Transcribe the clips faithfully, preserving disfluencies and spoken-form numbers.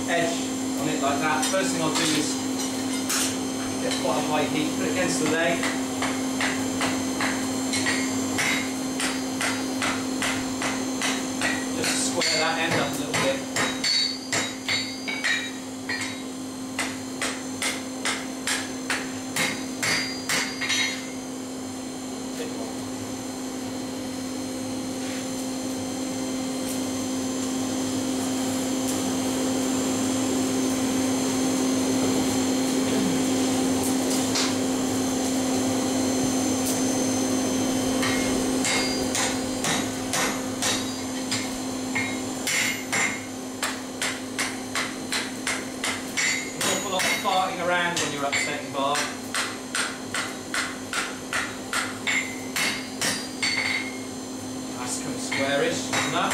edge on it like that. First thing I'll do is get quite a high heat, put it against the leg. Just square that end up a little bit. Farting around when you're upsetting bar. That's come squarish, enough.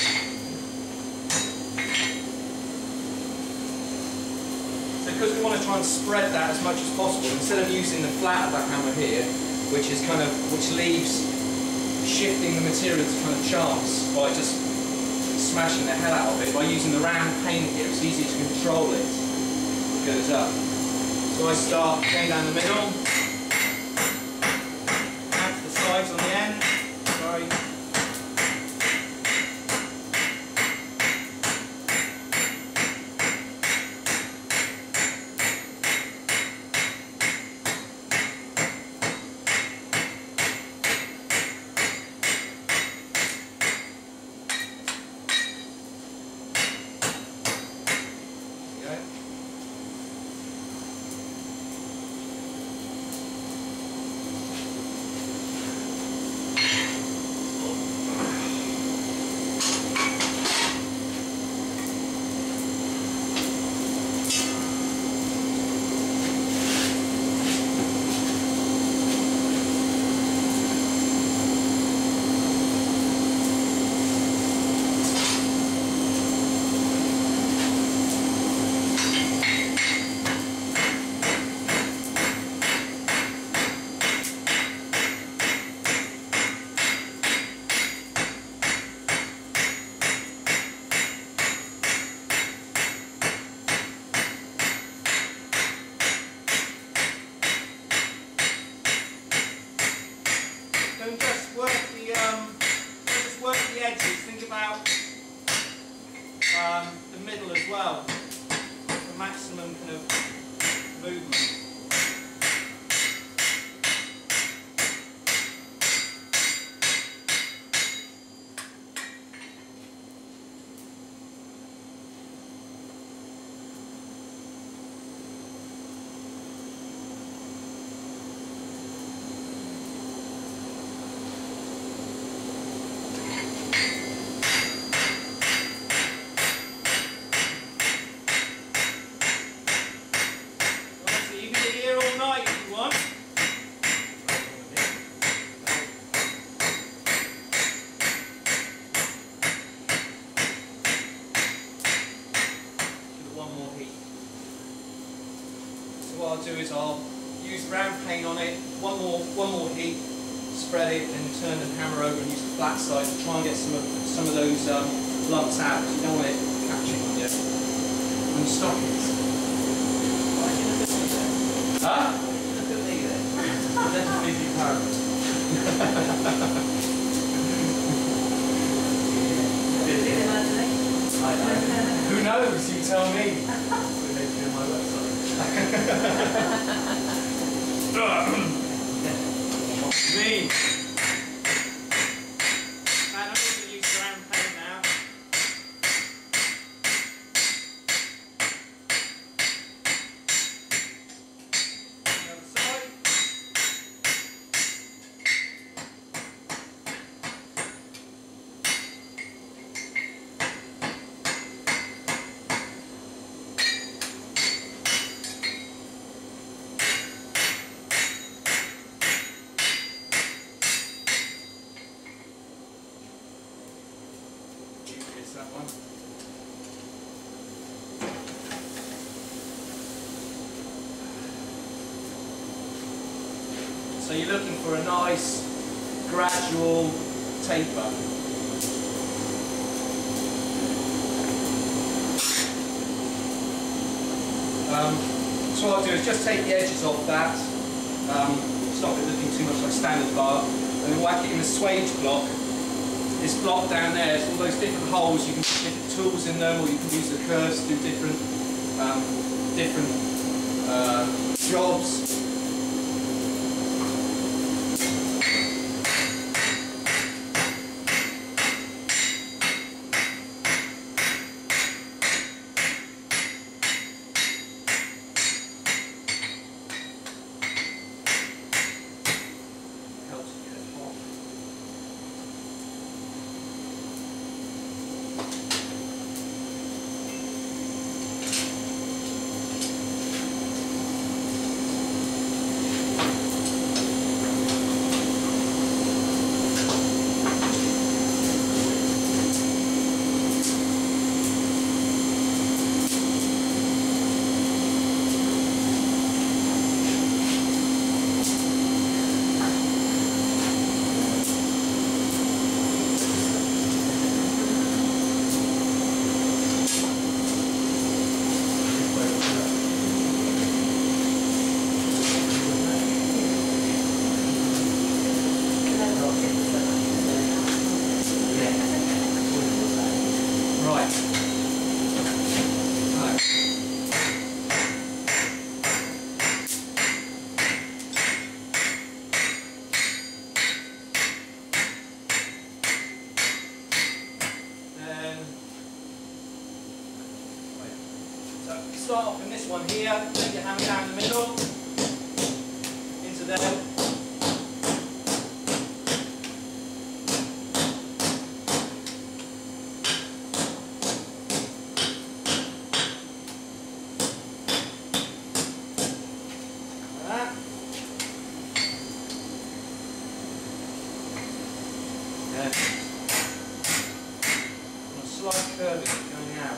So because we want to try and spread that as much as possible, instead of using the flat of that hammer here, which is kind of which leaves shifting the material to kind of chance by just smashing the hell out of it, by using the round pane here, it's easy to control it. Goes up. So I start going down the middle, out to the sides on the end. Sorry. There you go. Don't just work the um, don't just work the edges. Think about um, the middle as well, for maximum kind of movement. What I'll do is I'll use round pane on it, one more one more heat, spread it, then turn the hammer over and use the flat side to try and get some of some of those um, lumps out, because you don't want it catching on you on your stockings. Huh? Look at me then. Let's leave you parents. Who knows? You tell me. My website. Me. And I'm going to use round paint now. On the other side. That one. So you're looking for a nice gradual taper. Um, so what I'll do is just take the edges off that, um, stop it looking too much like standard bar, and then whack it in the swage block. This block down there, it's all those different holes, you can put different tools in them, or you can use the curves to do different, um, different uh, jobs. Start off in this one here, take your hammer down the middle, into there. Like that. There. And a slight curving going out.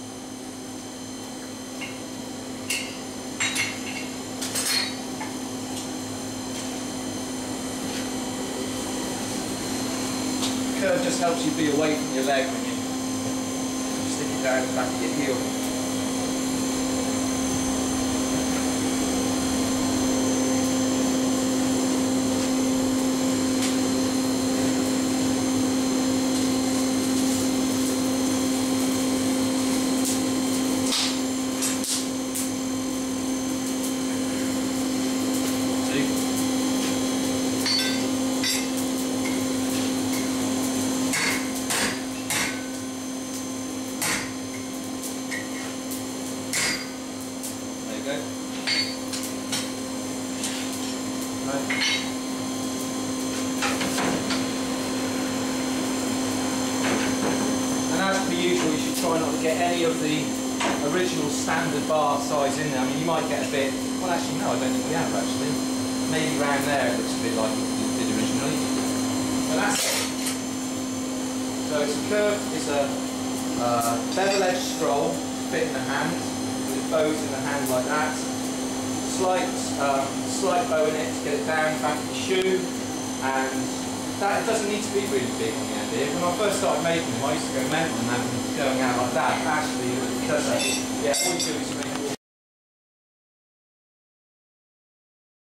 Curve just helps you be away from your leg when you stick it down the back of your heel. And as per usual, you should try not to get any of the original standard bar size in there. I mean, you might get a bit, well actually no, I don't think we have actually. Maybe around there it looks a bit like it did originally. But that's it. So it's a curve, it's a uh, bevel edge scroll, fit in the hand, with bows in the hand like that. Slight, um, slight bow in it to get it down the back of the shoe, and that it doesn't need to be really big on the end here. When I first started making them, I used to go mental and have them going out like that. Actually, it does, yeah, all you do is make